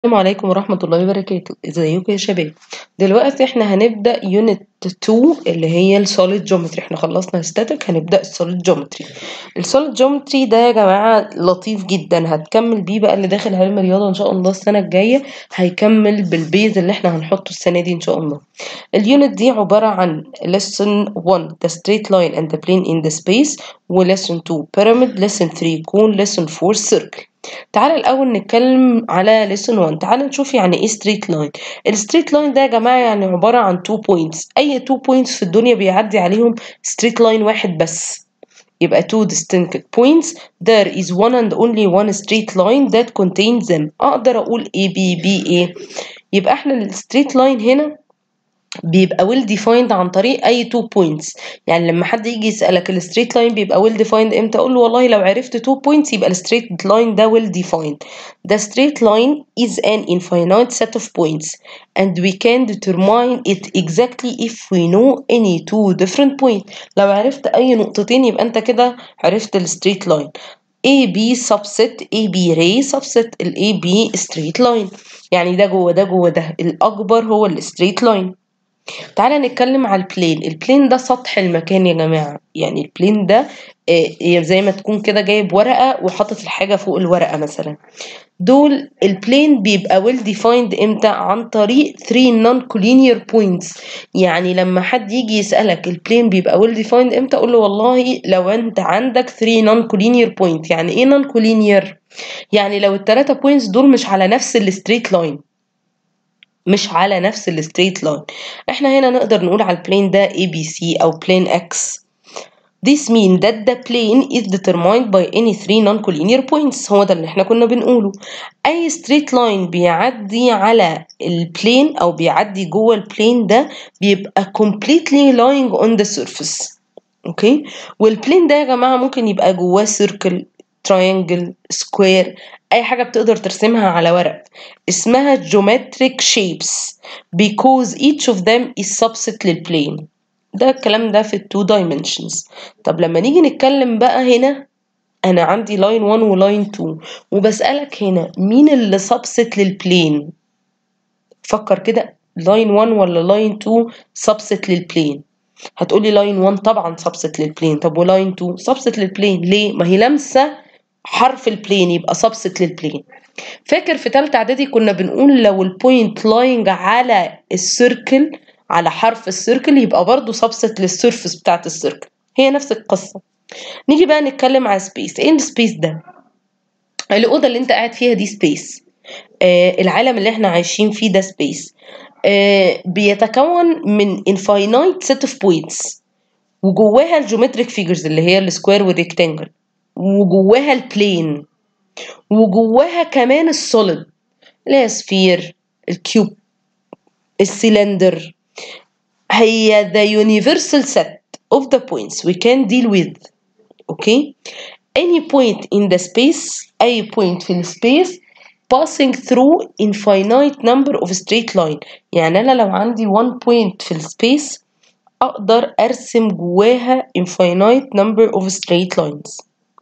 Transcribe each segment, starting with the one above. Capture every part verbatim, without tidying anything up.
السلام عليكم ورحمة الله وبركاته. ازيكم يا شباب؟ دلوقتي احنا هنبدأ يونت اتنين اللي هي السوليد جيومتري. احنا خلصنا ستاتيك، هنبدأ السوليد جيومتري. السوليد جيومتري ده يا جماعة لطيف جدا، هتكمل بيه بقى اللي داخل علم رياضة ان شاء الله السنة الجاية، هيكمل بالبيز اللي احنا هنحطه السنة دي ان شاء الله. اليونت دي عبارة عن lesson one the straight line and the plane in the space، و lesson two pyramid، lesson three cone، lesson four circle. تعالى الأول نتكلم على lesson one. تعالى نشوف يعني ايه straight line. الستريت لاين ده يا جماعة يعني عبارة عن two points. أي two points في الدنيا بيعدي عليهم straight line واحد بس، يبقى two distinct points. There is one and only one straight line that contains them. أقدر أقول A B B A. يبقى احنا الستريت لاين هنا بيبقى well defined عن طريق اي two points. يعني لما حد يجي يسألك الستريت لاين بيبقى well defined امتى، اقول له والله لو عرفت two points يبقى الستريت لاين ده well defined. The straight line is an infinite set of points and we can determine it exactly if we know any two different points. لو عرفت اي نقطتين يبقى انت كده عرفت الستريت لاين. A B subset A B ray subset ال A B straight line. يعني ده جوه ده جوه ده، الأكبر هو الستريت لاين. تعالى نتكلم على البلين. البلين ده سطح المكان يا جماعة. يعني البلين ده آه زي ما تكون كده جايب ورقة وحاطط الحاجة فوق الورقة مثلا. دول البلين بيبقى well defined امتى؟ عن طريق three non-collinear points. يعني لما حد يجي يسألك البلين بيبقى well defined امتى، اقول له والله لو انت عندك three non-collinear points. يعني ايه non-collinear؟ يعني لو التلاتة points دول مش على نفس الستريت لاين، مش على نفس الستريت لاين. احنا هنا نقدر نقول على البلين ده A B C او plane X. This means that the plane is determined by any three non-collinear points. هو ده اللي احنا كنا بنقوله. اي straight line بيعدي على البلين او بيعدي جوه البلين ده بيبقى completely lying on the surface. اوكي. والبلين ده يا جماعة ممكن يبقى جواه circle، triangle، square، اي حاجة بتقدر ترسمها على ورق. اسمها geometric shapes because each of them is subset للplane. ده الكلام ده في two dimensions. طب لما نيجي نتكلم بقى هنا، انا عندي line one و line two وبسألك هنا مين اللي subset للplane؟ فكر كده، line one ولا line two subset للplane؟ هتقولي لاين واحد طبعا subset للبلين. طب ولاين اتنين subset للبلين ليه؟ ما هي لامسه حرف البلين يبقى subset للبلين. فاكر في ثالثه اعدادي كنا بنقول لو البوينت لاينج على السيركل، على حرف السيركل، يبقى برضو subset للسيرفس بتاعت السيركل. هي نفس القصه. نيجي بقى نتكلم على سبيس. ايه السبيس ده؟ الاوضه اللي انت قاعد فيها دي سبيس. آه العالم اللي احنا عايشين فيه ده سبيس. آه بيتكون من infinite set of points، وجواها الجيومتريك فيجرز اللي هي السكوير والريكتانجل، وجواها البلين، وجواها كمان السوليد اللي هي سفير، الكيوب، السيلندر. هي the universal set of the points we can deal with. okay any point in the space، أي point في السبيس passing through infinite number of straight line. يعني أنا لو عندي one point في السبيس أقدر أرسم جواها infinite number of straight lines.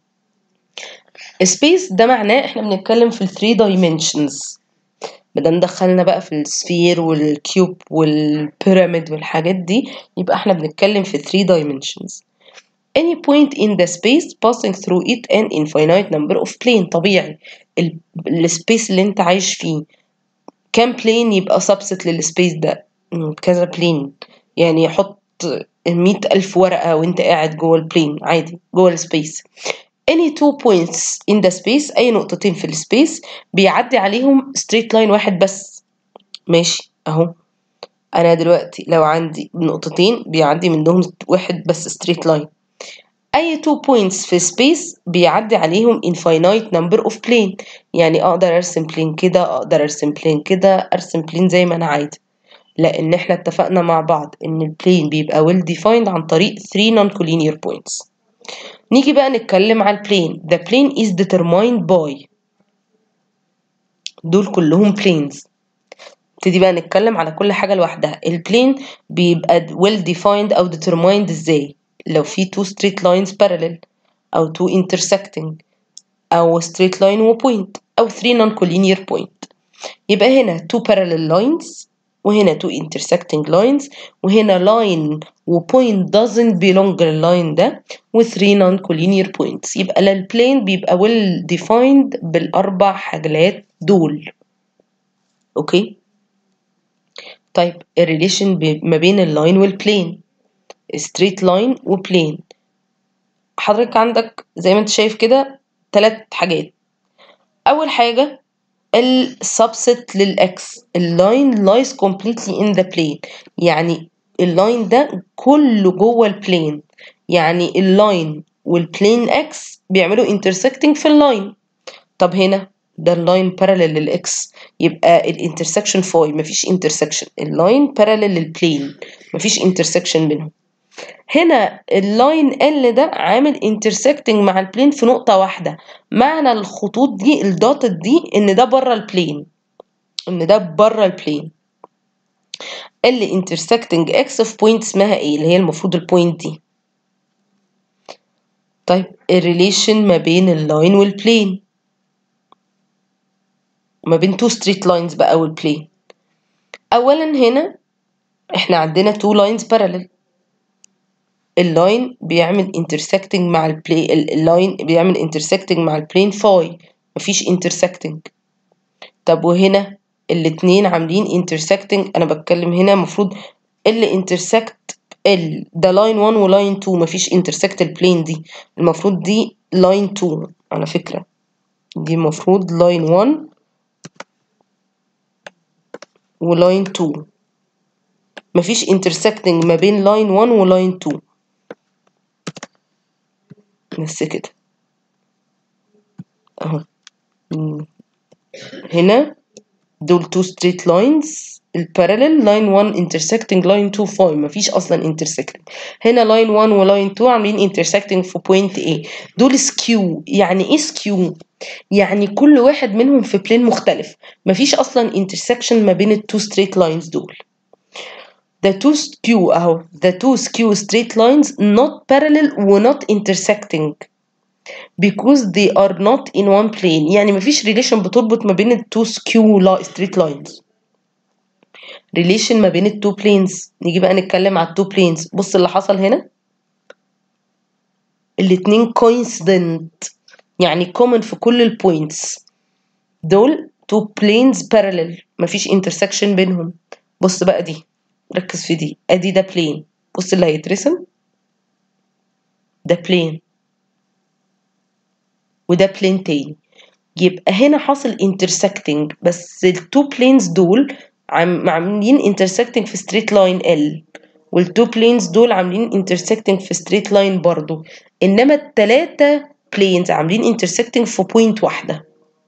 space ده معناه إحنا بنتكلم في ال three dimensions. بدنا دخلنا بقى في السفير والكيوب والبيراميد والحاجات دي، يبقى إحنا بنتكلم في three dimensions. Any point in the space passing through it an infinite number of plane. طبيعي السبيس اللي انت عايش فيه كام plane يبقى subset للسبيس ده؟ كذا plane. يعني يحط مية ألف ورقة وانت قاعد جوه البلين عادي جوه السبيس. any two points in the space، أي نقطتين في السبيس بيعدي عليهم straight line واحد بس. ماشي أهو. أنا دلوقتي لو عندي نقطتين بيعدي منهم واحد بس straight line. أي two points في space بيعدي عليهم infinite number of plane. يعني أقدر أرسم plane كده، أقدر أرسم plane كده، أرسم plane زي ما أنا عايزة، لأن إحنا اتفقنا مع بعض إن البلين بيبقى well defined عن طريق three non-collinear points. نيجي بقى نتكلم على البلين. The plane is determined by، دول كلهم planes. نبتدي بقى نتكلم على كل حاجة لوحدها. البلين بيبقى well defined أو determined إزاي؟ لو في two straight lines parallel، أو two intersecting، أو straight line و point، أو three non-collinear point. يبقى هنا two parallel lines وهنا two intersecting lines وهنا line و point doesn't belong لللاين ده و three non-collinear points. يبقى البلين بيبقى well defined بالأربع حاجات دول. أوكي. طيب الريليشن ما بين اللاين والبلين straight line وبلين. حضرتك عندك زي ما انت شايف كده ثلاث حاجات. أول حاجة السبست للإكس، اللاين lies completely in the plane، يعني اللاين ده كله جوه البلين، يعني اللاين والبلين اكس بيعملوا intersecting في اللاين. طب هنا ده اللاين parallel للاكس، يبقى الانترسكشن فاي مفيش intersection، اللاين parallel للبلين مفيش intersection بينهم. هنا اللاين ال ده عامل intersecting مع البلين في نقطة واحدة، معنى الخطوط دي الدوتد دي ان ده بره البلين، ان ده بره البلين. اللي intersecting x في بوينت اسمها ايه اللي هي المفروض البوينت دي. طيب الريليشن ما بين اللاين والبلين، ما بين two straight lines بقى والبلين. اولا هنا احنا عندنا two lines parallel، اللاين بيعمل intersecting مع البلين، اللاين بيعمل intersecting مع البلين فاي مفيش intersecting. طب وهنا الاتنين عاملين intersecting، انا بتكلم هنا المفروض اللي intersect ال ده لاين واحد ولاين اتنين مفيش intersect البلين دي، المفروض دي لاين اتنين على فكرة، دي المفروض لاين واحد ولاين اتنين مفيش intersecting ما بين لاين واحد ولاين اتنين بس كده اهو. هنا دول two straight lines البارالل لاين واحد intersecting لاين اتنين فاي مفيش اصلا intersecting. هنا لاين واحد ولاين اتنين عاملين intersecting في بوينت A، دول سكيو. يعني ايه سكيو؟ يعني كل واحد منهم في بلين مختلف، مفيش اصلا intersection ما بين التو straight lines دول. the two skew اهو the two skew straight lines not parallel و not intersecting because they are not in one plane، يعني مفيش relation بتربط ما بين التو skew straight lines. relation ما بين التو planes، نيجي بقى نتكلم على التو planes. بص اللي حصل هنا الاتنين coincident، يعني common في كل البوينتس دول two planes parallel مفيش intersection بينهم. بص بقى دي، ركز في دي، ادي ده plane، بص اللي هيترسم ده plane وده plane تاني، يبقى هنا حاصل intersecting، بس التو planes دول عاملين intersecting في straight line L، والتو planes دول عاملين intersecting في straight line برضو، انما التلاتة planes عاملين intersecting في point واحدة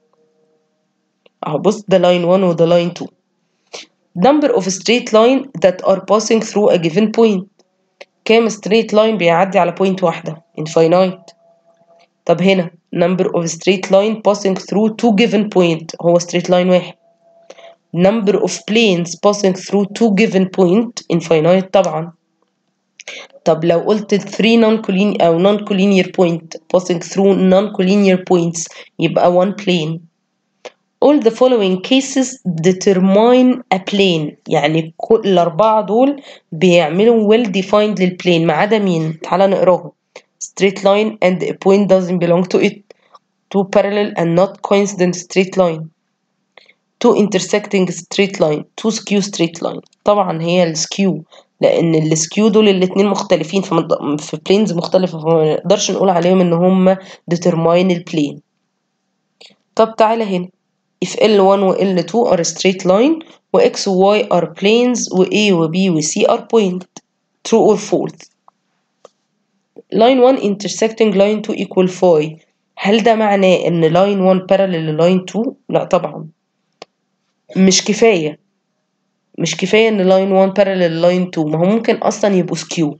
اهو. بص ده line واحد وده line اتنين. number of straight line that are passing through a given point، كام straight line بيعدي على point واحدة infinite. طب هنا number of straight line passing through two given point، هو straight line واحد. number of planes passing through two given point infinite طبعا. طب لو قلت three non-collinear أو non-collinear point passing through non-collinear points يبقى one plane. all the following cases determine a plane، يعني كل الأربعة دول بيعملوا well defined للplane ما عدا مين؟ تعالى نقراهم. straight line and a point doesn't belong to it، two parallel and not coincident straight line، two intersecting straight line، two skew straight line. طبعا هي السكيو، لأن السكيو دول الاتنين مختلفين في مد... في planes مختلفة، فما نقدرش نقول عليهم إن هم determine الplane. طب تعالى هنا if إل واحد و إل اتنين are straight line و X و Y are planes و A و B و C are point، true or false. line one intersecting line two equal phi، هل ده معناه ان line one parallel ل line two؟ لا طبعا، مش كفاية مش كفاية ان line one parallel ل line two، ما هو ممكن اصلا يبقوا skew.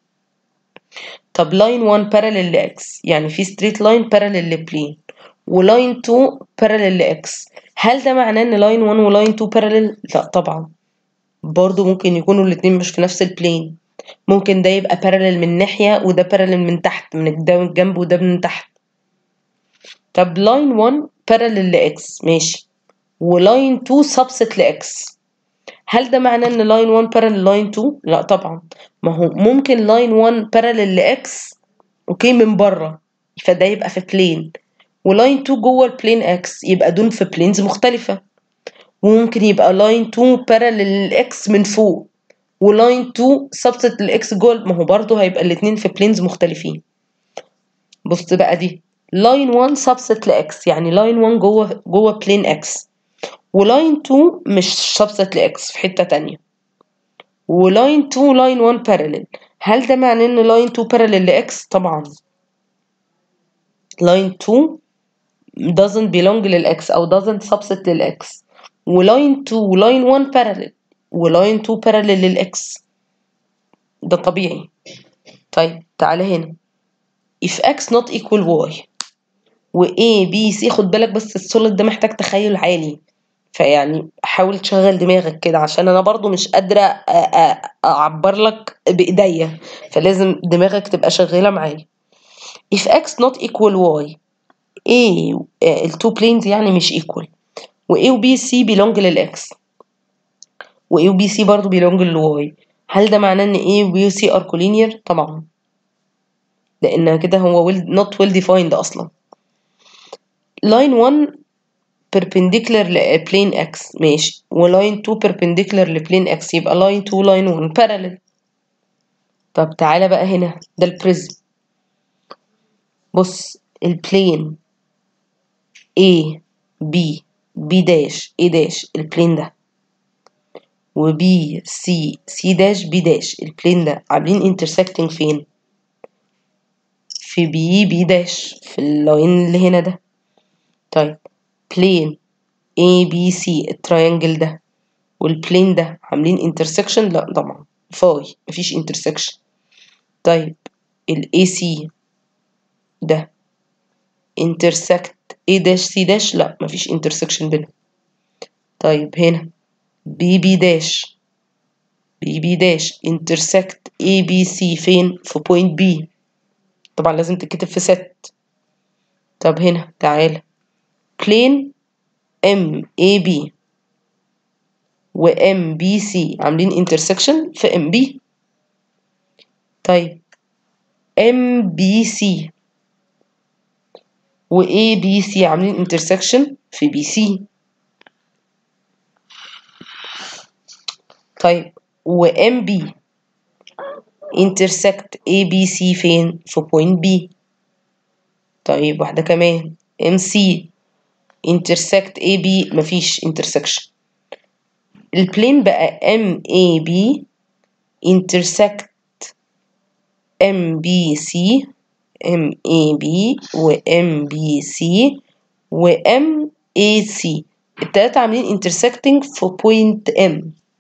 طب line one parallel ل X، يعني في straight line parallel ل plane و line two parallel ل X، هل ده معناه ان line one و line two parallel؟ لا طبعا، برضو ممكن يكونوا الاتنين مش في نفس البلين، ممكن ده يبقى parallel من ناحية وده parallel من تحت، من ده من الجنب وده من تحت. طب line one parallel ل X ماشي، ولاين اتنين سبست لاكس. هل ده معناه ان لاين واحد بارالل لاين اتنين؟ لا طبعا، ما هو ممكن لاين واحد بارالل لاكس اوكي من بره، فده يبقى في بلين، ولاين اتنين جوه البلين اكس، يبقى دول في بلينز مختلفه. وممكن يبقى لاين اتنين بارالل لاكس من فوق، ولاين اتنين سبست للاكس جوه، ما هو برضه هيبقى الاثنين في بلينز مختلفين. بص بقى دي لاين واحد سبست لاكس، يعني لاين واحد جوه جوه بلين اكس، ولاين اتنين مش سبست لاكس في حته تانية، ولاين اتنين لاين واحد بارالل. هل ده معناه ان لاين اتنين بارالل لاكس؟ طبعا لاين اتنين doesn't belong للاكس او doesn't subset للاكس، ولاين اتنين ولاين واحد بارالل، ولاين اتنين بارالل للاكس، ده طبيعي. طيب تعالى هنا if x not equal y و a b c، خد بالك بس السوليد ده محتاج تخيل عالي، فيعني حاول تشغل دماغك كده عشان انا برضو مش قادرة اعبر لك بايديا، فلازم دماغك تبقى شغالة معايا. if x not equal y a التو بلينز يعني مش equal، و a و b c belong للاكس، و a و b c برضو belong للواي، هل ده معناه ان a و b و c are collinear؟ طبعا، لان كده هو well not well defined اصلا. line واحد perpendicular لplane x ماشي، ولاين اتنين perpendicular لplane x، يبقى line اتنين line واحد parallel. طب تعالى بقى هنا ده البريزم. بص البلين A B B داش A داش البلين ده، و B C C داش B داش البلين ده، عاملين intersecting فين؟ في B B داش في اللاين اللي هنا ده. طيب بلين A B C التراينجل ده والبلين ده عاملين intersection؟ لا طبعا فاي مفيش intersection. طيب ال A C ده intersect A داش C داش؟ لا مفيش intersection بينهم. طيب هنا B B داش B B داش intersect A B C فين؟ في point B، طبعا لازم تتكتب في ست. طب هنا تعالى plane M A B و M B C عاملين intersection في M B. طيب M B C و A B C عاملين intersection في B C. طيب و M B intersect A B C فين؟ في point B. طيب واحدة كمان M C intersect A B، مفيش intersection. البلين بقى M A B intersect M B C M A B و M B C و M A C، التلاتة عاملين intersecting في point M.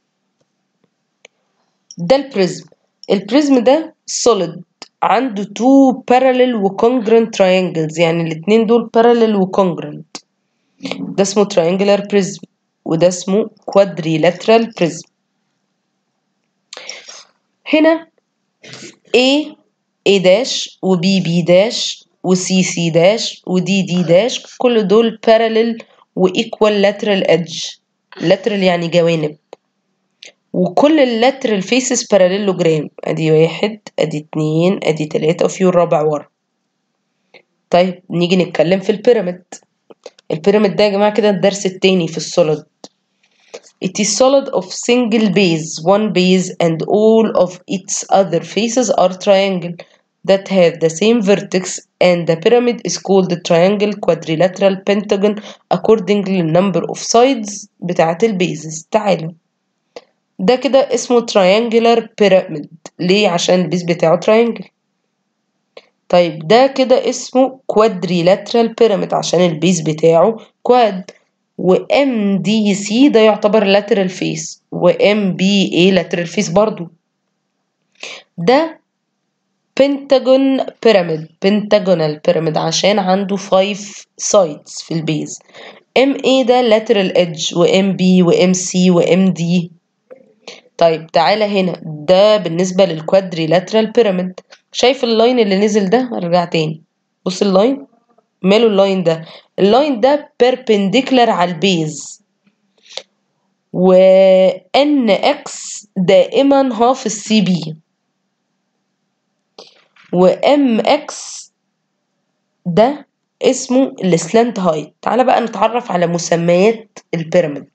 ده البريزم. البريزم ده solid عنده two parallel و congruent triangles، يعني الاتنين دول parallel و congruent، ده اسمه triangular prism، وده اسمه quadrilateral prism. هنا A A داش و B B داش و C C داش و D D داش كل دول parallel و equal lateral edge، lateral يعني جوانب، وكل اللاترال faces parallelogram، ادي واحد ادي اتنين ادي تلاتة وفي الرابع ورا. طيب نيجي نتكلم في البيراميد. البيراميد ده يا جماعة كده الدرس التاني في السوليد. It is solid of single base, one base and all of its other faces are triangle that have the same vertex, and the pyramid is called the triangle, quadrilateral, pentagon according to the number of sides بتاعت البيزز. تعالوا ده كده اسمه triangular pyramid، ليه؟ عشان البيز بتاعه triangle. طيب ده كده اسمه quadrilateral pyramid عشان البيز بتاعه quad، و M D C ده يعتبر lateral face، و M B A lateral face برضو. ده pentagon pyramid pentagonal pyramid عشان عنده five sides في البيز. M A ده lateral edge، و M B و M C و M D. طيب تعالى هنا ده بالنسبة للكوادريلاترال بيراميد. شايف اللاين اللي نزل ده؟ ارجع تاني بص اللاين ماله. اللاين ده اللاين ده perpendicular على البيز، و ان اكس دائما هاف السي بي، و ام اكس ده اسمه السلانت هايت. تعالى بقى نتعرف على مسميات البيراميد.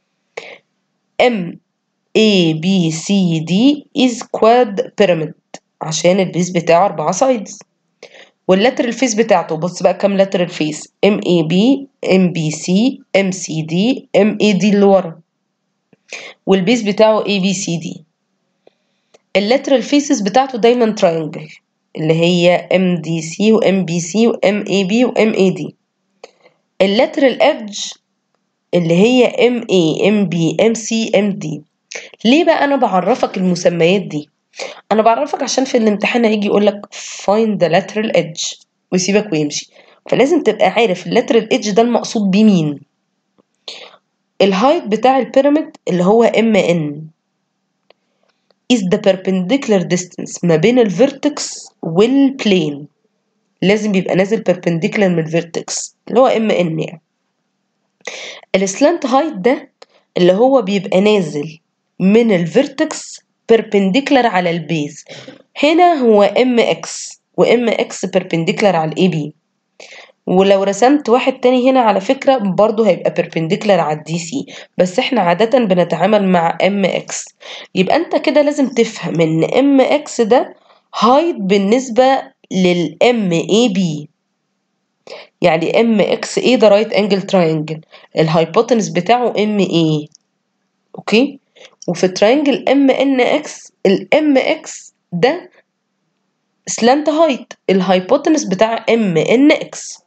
ام A B C D is quad pyramid عشان البيس بتاعه أربعة سايدز، واللاترال فيس بتاعته بص بقى كام لاترال فيس، M A B M B C M C D M A D اللي ورا، والبيس بتاعه A B C D. اللاترال فيسز بتاعته دايما تراينجل اللي هي M D C و M B C و M A B و M A D. اللاترال ايدج اللي هي M A M B M C M D. ليه بقى انا بعرفك المسميات دي؟ انا بعرفك عشان في الامتحان هيجي يقولك find the lateral edge ويسيبك ويمشي، فلازم تبقى عارف اللاترال edge ده المقصود بيه مين. الهايت بتاع البيراميد اللي هو ام ان is the perpendicular distance ما بين الفيرتكس والبلين، لازم يبقى نازل perpendicular من الفيرتكس اللي هو ام ان يعني. السلانت هايت ده اللي هو بيبقى نازل من الفيرتكس perpendicular على البيز، هنا هو ام اكس، وام اكس perpendicular على الاي بي. ولو رسمت واحد تاني هنا على فكرة برضو هيبقى perpendicular على الدي سي، بس احنا عادة بنتعامل مع ام اكس. يبقى انت كده لازم تفهم ان ام اكس ده هايت بالنسبة للام اي بي، يعني ام اكس ايه ده رايت انجل تراينجل، الهايبوتنس بتاعه ام ايه، اوكي. وفي التراينجل ام ان اكس الام اكس ده سلانت هايت، الهايبوتنس بتاع ام ان اكس.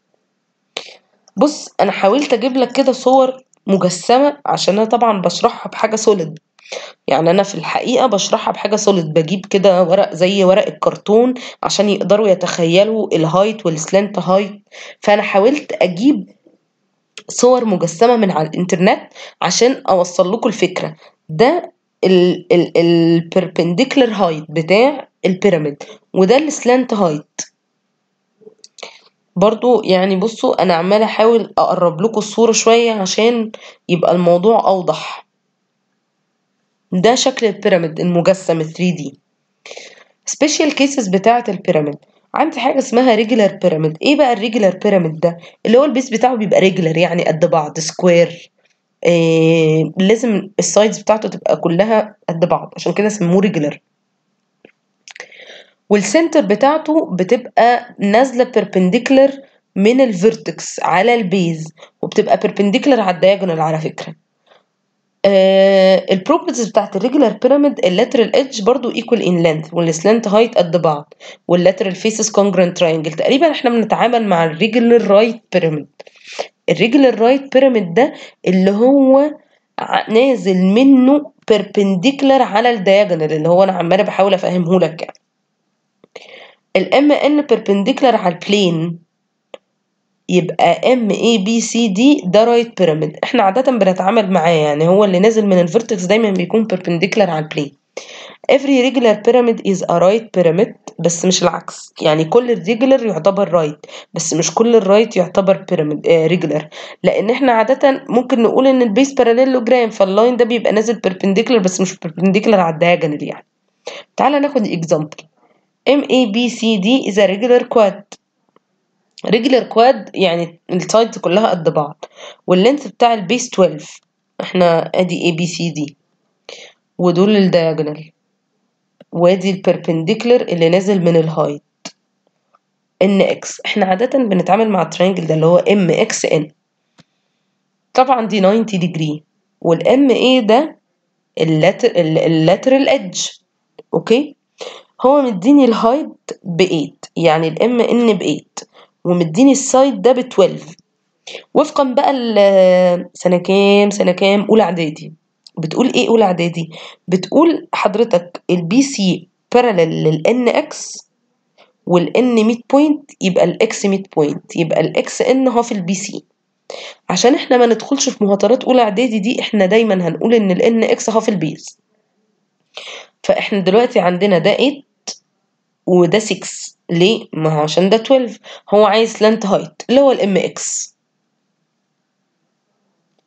بص انا حاولت اجيب لك كده صور مجسمه عشان انا طبعا بشرحها بحاجه سوليد، يعني انا في الحقيقه بشرحها بحاجه سوليد، بجيب كده ورق زي ورق الكرتون عشان يقدروا يتخيلوا الهايت والسلانت هايت. فانا حاولت اجيب صور مجسمه من على الانترنت عشان اوصل لكم الفكره. ده البربنديكولار هايت بتاع البيراميد، وده السلانت هايت برضو. يعني بصوا انا عماله احاول اقرب لكم الصوره شويه عشان يبقى الموضوع اوضح. ده شكل البيراميد المجسم ثري دي. سبيشال كيسز بتاعه البيراميد، عندي حاجه اسمها ريجولار بيراميد. ايه بقى الريجولار بيراميد ده؟ اللي هو البيس بتاعه بيبقى ريجولار يعني قد بعض سكوير، إيه لازم السايدز بتاعته تبقى كلها قد بعض عشان كده سموه ريجولار. والسنتر بتاعته بتبقى نازله بيربنديكولار من الفيرتكس على البيز، وبتبقى بيربنديكولار على الدياجونال على فكره. آه البروبرتيز بتاعت الريجولار بيراميد، اللاترال ايدج برضو ايكوال ان لينث، والسلانت هايت قد بعض، واللاترال فيسز كونجرنت تراينجل. تقريبا احنا بنتعامل مع الريجولار رايت بيراميد. الريجولار رايت بيراميد ده اللي هو نازل منه بيربنديكولار على الدياجونال، اللي هو انا عماله بحاول افهمه لك يعني. الام ان بيربنديكولار على البلين، يبقى ام اي بي سي دي ده رايت بيراميد. احنا عاده بنتعامل معاه يعني هو اللي نازل من الفيرتكس دايما بيكون بيربنديكولار على البلين. every regular pyramid is a right pyramid، بس مش العكس، يعني كل الريجولار يعتبر رايت بس مش كل الرايت يعتبر بيراميد آه ريجولار، لان احنا عاده ممكن نقول ان البيس باراليلوجرام، فاللاين ده بيبقى نازل بيربنديكولار بس مش بيربنديكولار على الدياجونال يعني. تعالى ناخد اكزامبل. ام اي بي سي دي is a regular quad. ريجولار كواد يعني السايدز كلها قد بعض، واللينث بتاع البيس اتناشر. احنا ادي اي بي سي دي، ودول الدياجونال، وادي البربنديكولر اللي نازل من الهايت ان اكس. احنا عاده بنتعامل مع الترينجل ده اللي هو ام اكس ان، طبعا دي تسعين ديجري، والام اي ده اللاترال ايدج، اوكي. هو مديني الهايت ب تمانية، يعني الام ان ب تمانية، ومديني السايد ده ب اتناشر. وفقا بقى سنة كام سنة كام أولى إعدادي. بتقول إيه أولى إعدادي؟ بتقول حضرتك البي سي بارالل للإن إكس، والإن مية بوينت يبقى الإكس مية بوينت، يبقى الإكس إن هو في البي سي. عشان إحنا ما ندخلش في مهاترات أولى إعدادي دي، إحنا دايما هنقول إن الإن إكس هو في البيز. فإحنا دلوقتي عندنا ده تمانية وده ستة. ليه؟ ما هو عشان ده اتناشر، هو عايز لانت هايت اللي هو الام اكس.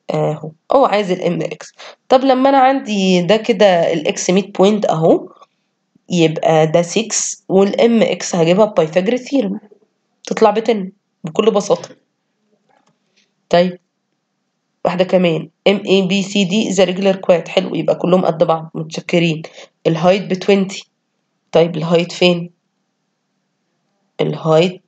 اهو هو عايز الام اكس. طب لما انا عندي ده كده الاكس مية بوينت اهو، يبقى ده ستة والام اكس هجيبها ببايثاغورس ثيرم تطلع ب عشرة بكل بساطة. طيب واحدة كمان ام اي بي سي دي is a regular quad. حلو، يبقى كلهم قد بعض، متشكرين. الهايت ب عشرين. طيب الهايت فين؟ الهايت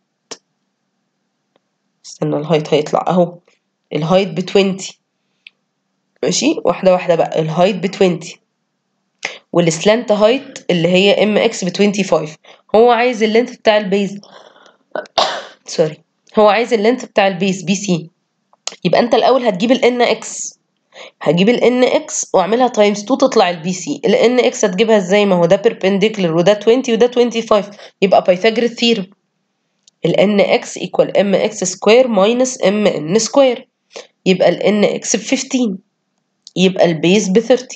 استنى، الهايت هيطلع اهو، الهايت ب عشرين. ماشي، واحدة واحدة بقى. الهايت ب عشرين والسلانت هايت اللي هي ام اكس ب خمسة وعشرين. هو عايز اللينث بتاع البيز سوري هو عايز اللينث بتاع البيز بي سي. يبقى انت الاول هتجيب الان اكس، هجيب الان اكس واعملها تايمز اتنين تطلع البي سي. الان اكس هتجيبها ازاي؟ ما هو ده بيربنديكولر وده عشرين وده خمسة وعشرين، يبقى بايثاغورس ثيرم. الان اكس ايكوال ام اكس سكوير ماينس ام ان سكوير، يبقى الان اكس ب خمستاشر، يبقى البيز ب ثلاثين.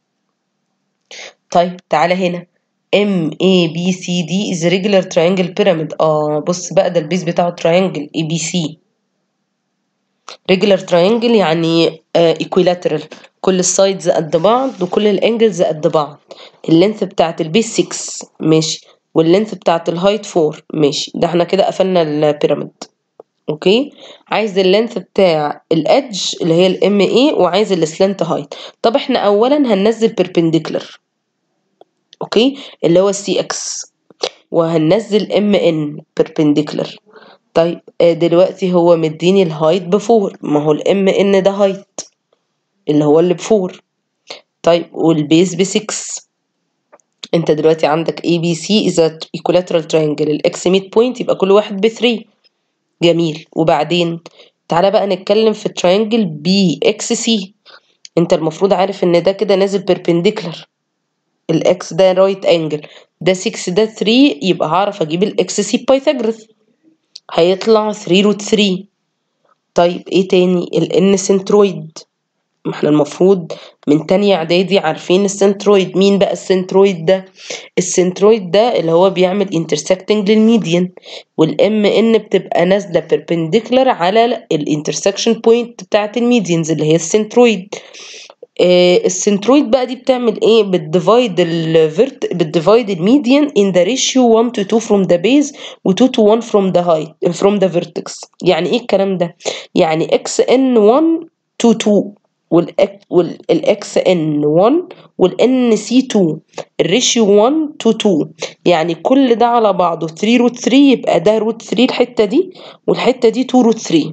طيب تعالى هنا ام اي بي سي دي is regular triangle pyramid. اه بص بقى، ده البيز بتاعه triangle اي بي سي. regular triangle يعني آه equilateral، كل السايدز قد بعض وكل الانجلز قد بعض. اللينث بتاعت البيس ستة ماشي، واللينث بتاعت الهايت أربعة ماشي. ده احنا كده قفلنا البيراميد. اوكي، عايز اللينث بتاع الادج اللي هي الام اي، وعايز السلنت هايت. طب احنا اولا هننزل بيربنديكولر، اوكي، اللي هو السي اكس، وهننزل ام ان بيربنديكولر. طيب دلوقتي هو مديني الهايت بفور، ما هو الام ان ده هايت اللي هو اللي بفور. طيب والبيس بستة. انت دلوقتي عندك اي بي سي اذا equilateral triangle الاكس مية بوينت، يبقى كل واحد ب ثلاثة. جميل. وبعدين تعالى بقى نتكلم في التراينجل بي اكس سي. انت المفروض عارف ان ده كده نازل بيربنديكولر، الاكس ده رايت انجل، ده ستة ده ثلاثة، يبقى هعرف اجيب الاكس سي بايثاغورس، هيطلع ثلاثة روت ثلاثة. طيب ايه تاني؟ الان سنترويد. ما احنا المفروض من تانية اعدادي عارفين السنترويد. مين بقى السنترويد ده؟ السنترويد ده اللي هو بيعمل انترسكتنج للميديان، والام ان بتبقى نازله بيربنديكولار على الانترسكشن بوينت بتاعت الميديانز اللي هي السنترويد. آه السنترويد بقى دي بتعمل ايه؟ بتديفايد الفيرت بتديفايد الميديان in the ratio واحد to اتنين from the base و اتنين to واحد from the height from the vertex. يعني ايه الكلام ده؟ يعني اكس ان واحد to اتنين والاكس ان واحد والان سي اتنين، الريشيو واحد to اتنين، يعني كل ده على بعضه ثلاثة روت ثلاثة، يبقى ده روت ثلاثة الحته دي، والحته دي اتنين روت ثلاثة.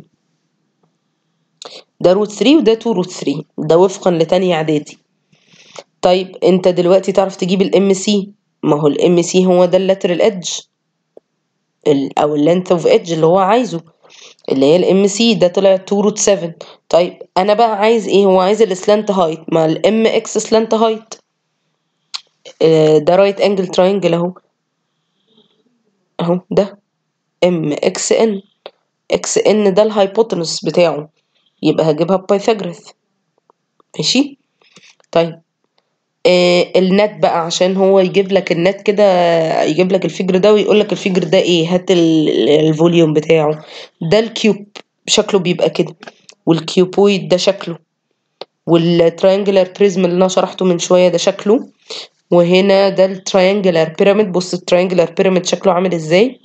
ده روت ثلاثة وده اتنين روت ثلاثة، ده وفقا لتانية اعدادي. طيب انت دلوقتي تعرف تجيب الام سي، ما هو الام سي هو ده اللاترال ادج او اللينث اوف ادج اللي هو عايزه، اللي هي الام سي، ده طلع اتنين روت سبعة. طيب انا بقى عايز ايه؟ هو عايز السلانت هايت مع الام اكس سلانت هايت. اه ده رايت انجل تراينجل اهو، اهو ده ام اكس ان، اكس ان ده الهايبوتنس بتاعه، يبقى هجيبها ببايثاغورس. ماشي. طيب آه النت بقى، عشان هو يجيب لك النت كده، يجيب لك الفيجر ده ويقول لك الفيجر ده ايه، هات الفوليوم بتاعه. ده الكيوب شكله بيبقى كده، والكيوبويد ده شكله، والتريانجلر بريزم اللي انا شرحته من شويه ده شكله، وهنا ده التريانجلر بيراميد. بص التريانجلر بيراميد شكله عامل ازاي،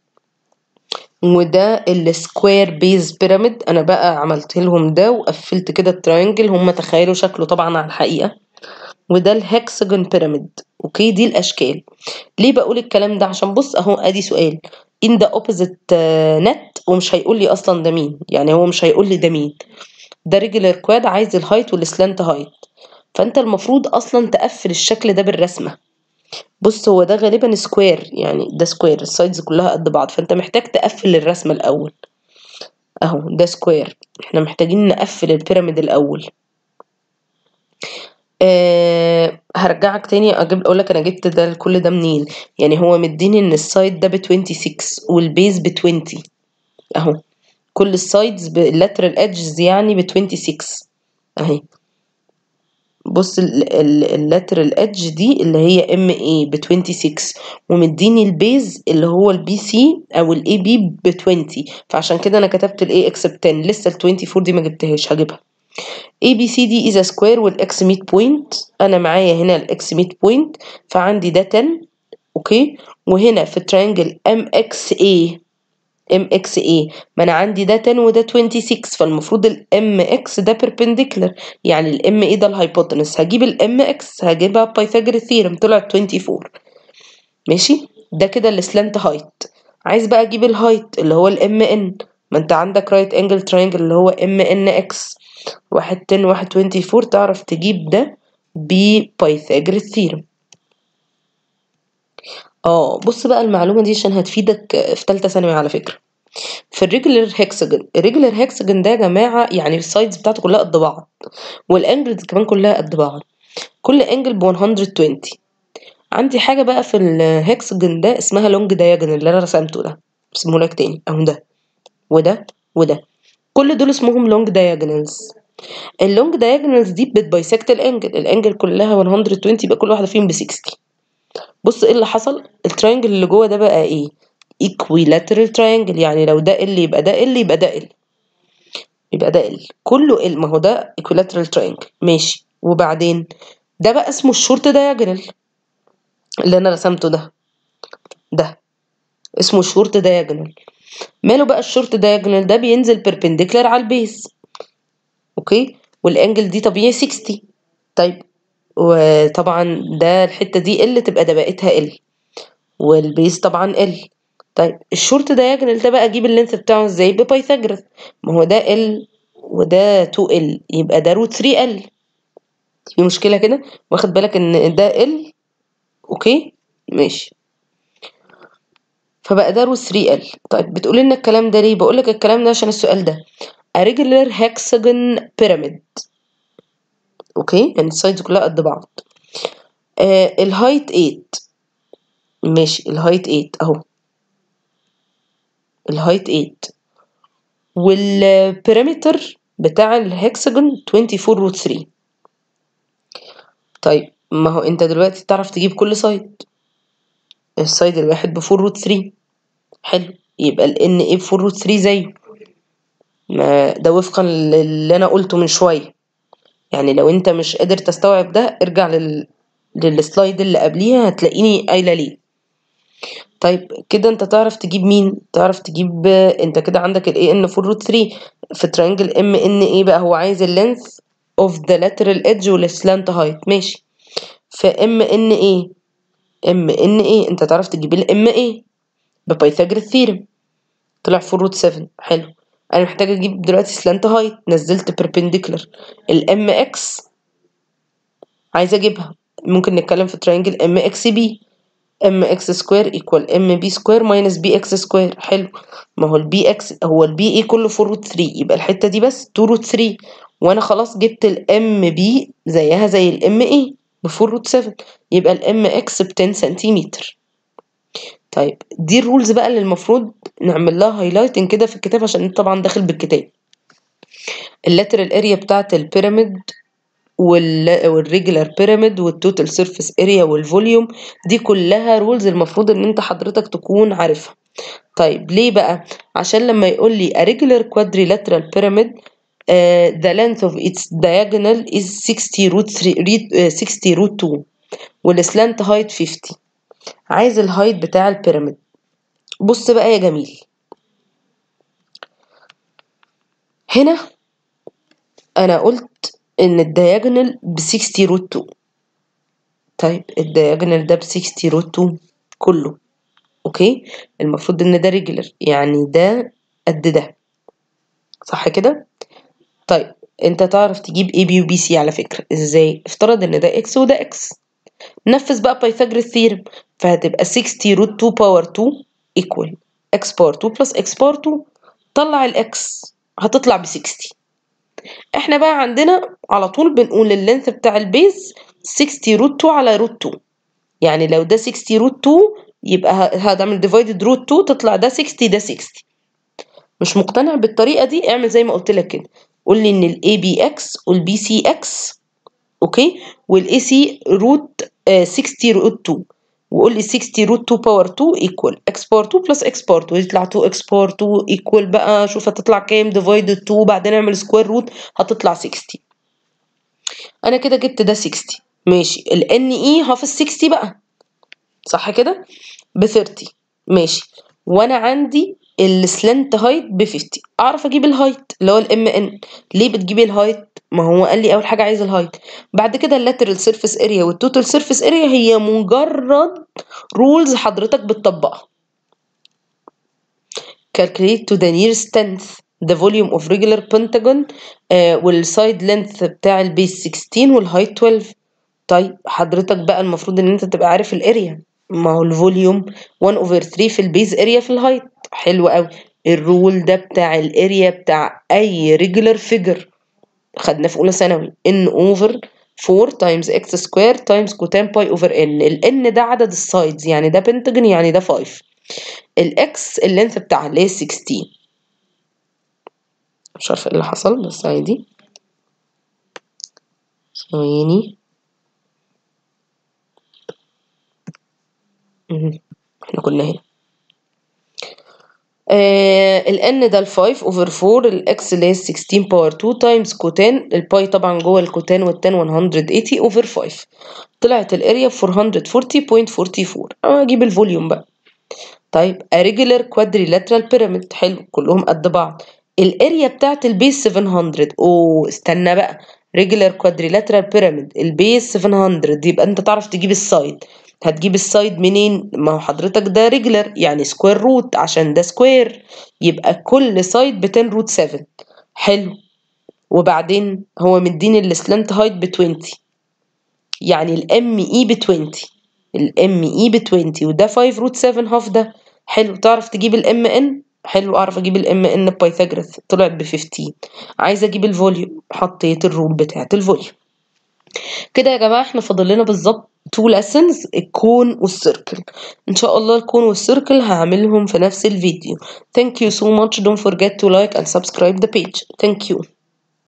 وده السكوير بيز بيراميد. انا بقى عملت لهم ده وقفلت كده التريانجل، هم تخيلوا شكله طبعا على الحقيقه. وده الهكسجون بيراميد. اوكي، دي الاشكال. ليه بقول الكلام ده؟ عشان بص اهو ادي سؤال in the opposite نت، ومش هيقول لي اصلا ده مين، يعني هو مش هيقول لي ده مين. ده ريجولار كواد عايز الهايت والسلانت هايت، فانت المفروض اصلا تقفل الشكل ده بالرسمه. بص هو ده غالبا سكوير، يعني ده سكوير السايدز كلها قد بعض، فانت محتاج تقفل الرسمه الاول. اهو ده سكوير، احنا محتاجين نقفل البيراميد الاول. أه هرجعك تاني اجيب اقول لك انا جبت ده كل ده منين. يعني هو مديني ان السايد ده ب ستة وعشرين والبيز ب عشرين، اهو كل السايدز باللاترال ادجز يعني ب ستة وعشرين اهي. بص اللاترال ادج دي اللي هي ام اي ب ستة وعشرين، ومديني البيز اللي هو البي سي او الاي بي ب عشرين، فعشان كده انا كتبت الاي اكس ب عشرة. لسه ال اربعة وعشرين دي ما جبتهاش، هجيبها. A B C D is a square والإكس مية بوينت. أنا معايا هنا الإكس مية بوينت، فعندي ده عشرة. أوكي، وهنا في الترينجل إم إكس إيه إم إكس إيه ما أنا عندي ده عشرة وده ستة وعشرين، فالمفروض ال إم إكس ده perpendicular، يعني ال إم إيه ده الهايبوتنس، هجيب ال إم إكس هجيبها بايثاغورس ثيرم طلعت أربعة وعشرين. ماشي، ده كده السلانت هايت. عايز بقى اجيب الهايت اللي هو الام ان، ما انت عندك رايت انجل تراينجل اللي هو ام ان اكس، واحد عشرة واحد أربعة وعشرين، تعرف تجيب ده ببايثاغورس ثيرم. اه بص بقى المعلومه دي عشان هتفيدك في ثالثه ثانوي على فكره. في الريجولر هيكساجون، الريجولر هيكساجون ده يا جماعه يعني السايدز بتاعته كلها قد بعض، والانجلز كمان كلها قد بعض، كل انجل ب مية وعشرين. عندي حاجة بقى في الهكسجون ده اسمها لونج دايجونال اللي أنا رسمته ده، اسمه لك تاني أهو، ده وده وده، كل دول اسمهم لونج دايجونالز. اللونج دايجونالز دي بتبايسكت الانجل، الانجل كلها مية وعشرين، يبقى كل واحدة فيهم ب ستين. بص ايه اللي حصل، التراينجل اللي جوه ده بقى ايه؟ equilateral triangle، يعني لو ده ال يبقى ده ال يبقى ده ال يبقى ده ال كله ال، ما هو ده equilateral triangle. ماشي، وبعدين ده بقى اسمه الشورت دايجونال اللي انا رسمته ده، ده اسمه شورت دايجونال. ماله بقى الشورت دايجونال ده؟ بينزل بيربنديكولار على البيز. اوكي، والانجل دي طبيعي ستين. طيب وطبعا ده الحته دي ال تبقى ده بقتها ال، والبيز طبعا ال. طيب الشورت دايجونال ده بقى اجيب اللينث بتاعه ازاي؟ ببايثاغورس، ما هو ده ال وده اتنين ال، يبقى ده روت تلاتة ال. في مشكله كده؟ واخد بالك ان ده ال؟ اوكي ماشي، فبقى ده روت تلاتة ال. طيب بتقول لنا الكلام ده ليه؟ بقول لك الكلام ده عشان السؤال ده a regular hexagon pyramid. اوكي، يعني السايدز كلها قد بعض. آه الهايت تمانية. ماشي، الهايت تمانية اهو، الهايت تمانية، والبيريمتر بتاع الهكساجون أربعة وعشرين روت تلاتة. طيب ما هو انت دلوقتي تعرف تجيب كل سايد، السايد الواحد ب أربعة روت تلاتة. حلو، يبقى ال ان ايه ب أربعة روت تلاتة زيه، ما ده وفقا للي انا قلته من شويه. يعني لو انت مش قادر تستوعب ده ارجع لل... للسلايد اللي قبليها هتلاقيني قايله ليه. طيب كده انت تعرف تجيب مين؟ تعرف تجيب، انت كده عندك ال ان أربعة روت تلاتة في ترينجل ام ان ايه بقى، هو عايز اللينث اوف ذا lateral edge والسلانت هايت. ماشي، في ام ان ايه ام ان ايه انت تعرف تجيب الام ايه ببايثاغورس ثيرم، طلع أربعة روت سبعة. حلو، انا محتاجه اجيب دلوقتي سلانت هايت، نزلت بيربنديكولار الام اكس، عايزه اجيبها. ممكن نتكلم في ترينجل ام اكس بي، ام اكس سكوير ايكوال ام بي سكوير ماينس بي اكس سكوير. حلو، ما هو البي اكس هو البي اي كله أربعة روت تلاتة، يبقى الحته دي بس اتنين روت تلاتة، وانا خلاص جبت الام بي زيها زي الام اي ب أربعة روت سبعة، يبقى الام اكس ب عشرة سنتيمتر. طيب دي الرولز بقى اللي المفروض نعمل لها هايلايتنج كده في الكتاب، عشان انت طبعا داخل بالكتاب. اللاترال اريا بتاعت البيراميد والريجولار بيراميد والتوتال سيرفيس اريا والفوليوم، دي كلها رولز المفروض ان انت حضرتك تكون عارفها. طيب ليه بقى؟ عشان لما يقول لي a regular quadrilateral pyramid uh, the length of its diagonal is sixty root three sixty root two والسلانت هايت خمسين، عايز الهايت بتاع البيراميد. بص بقى يا جميل، هنا انا قلت ان الدياجونال ب ستين روت اتنين. طيب الدياجونال ده ب ستين روت اتنين كله، اوكي، المفروض ان ده ريجولر، يعني ده قد ده، صح كده؟ طيب انت تعرف تجيب اي بي وبي سي على فكرة ازاي؟ افترض ان ده اكس وده اكس، نفذ بقى بايثاغورس ثيرم، فهتبقى ستين روت اتنين باور اتنين ايكوال اكس باور اتنين بلس اكس باور اتنين، طلع الاكس هتطلع ب ستين. احنا بقى عندنا على طول بنقول اللينث بتاع البيز ستين روت اتنين على روت اتنين، يعني لو ده ستين روت اتنين يبقى هتعمل ديفايدد روت اتنين تطلع ده ستين ده ستين. مش مقتنع بالطريقه دي؟ اعمل زي ما قلت لك كده، قول لي ان الاي بي اكس والبي سي اكس، اوكي، والاي سي روت ستين روت اتنين، وقول لي ستين روت اتنين باور اتنين ايكوال اكس باور اتنين بلس اكس باور اتنين، يطلع اتنين اكس باور اتنين ايكوال بقى شوف هتطلع كام ديفايد اتنين بعدين اعمل سكوير روت هتطلع ستين. انا كده جبت ده ستين ماشي. ال ان اي هاف ال ستين بقى صح كده ب تلاتين ماشي. وانا عندي السلنت هايت ب خمسين، اعرف اجيب الهايت اللي هو الام ان. ليه بتجيبي الهايت؟ ما هو قال لي اول حاجه عايز الهايت، بعد كده اللاترال سيرفيس اريا والتوتال سيرفيس اريا هي مجرد رولز حضرتك بتطبقها. calculate to the nearest tenth the volume of regular pentagon آه والسايد لينث بتاع البيس ستاشر والهايت اتناشر. طيب حضرتك بقى المفروض ان انت تبقى عارف الاريا، ما هو الفوليوم واحد اوفر تلاتة في البيز اريا في الهايت. حلو قوي. الرول ده بتاع الاريا بتاع اي ريجولار فيجر خدناه في اولى ثانوي ان اوفر اربعة تايمز اكس سكوير تايمز كوتان باي اوفر ان. الان ده عدد السايدز يعني ده بنتاجون يعني ده خمسة. الاكس اللينث بتاعها اللي هي ستاشر. مش عارفه ايه اللي حصل بس عادي ثواني. احنا كنا هنا آه ال n ده ال خمسة over اربعة الاكس اللي هي ستاشر باور اتنين تايمز كوتان الباي طبعا جوه الكوتان والتان مية وتمانين over خمسة. طلعت الاريا ب اربعمية واربعين فاصلة اربعة اربعة. اه اجيب الفوليوم بقى. طيب a regular quadrilateral pyramid حلو كلهم قد بعض. الاريا بتاعت البيس سبعمية. اوه استنى بقى regular quadrilateral pyramid البيس سبعمية يبقى انت تعرف تجيب السايد. هتجيب السايد منين؟ ما هو حضرتك ده ريجلر يعني سكوير روت عشان ده سكوير يبقى كل سايد ب عشرة روت سبعة. حلو. وبعدين هو مديني السلنت هايت ب عشرين يعني الام اي ب عشرين الام اي ب عشرين وده خمسة روت سبعة هاف ده. حلو. تعرف تجيب الام ان؟ حلو اعرف اجيب الام ان بايثاغورس طلعت ب خمستاشر. عايزه اجيب الفوليوم حطيت الرول بتاعت الفوليوم. كده يا جماعه احنا فاضل لنا بالظبط اتنين lessons الكون والسيركل. ان شاء الله الكون والسيركل هعملهم في نفس الفيديو. Thank you so much. Don't forget to like and subscribe the page. Thank you.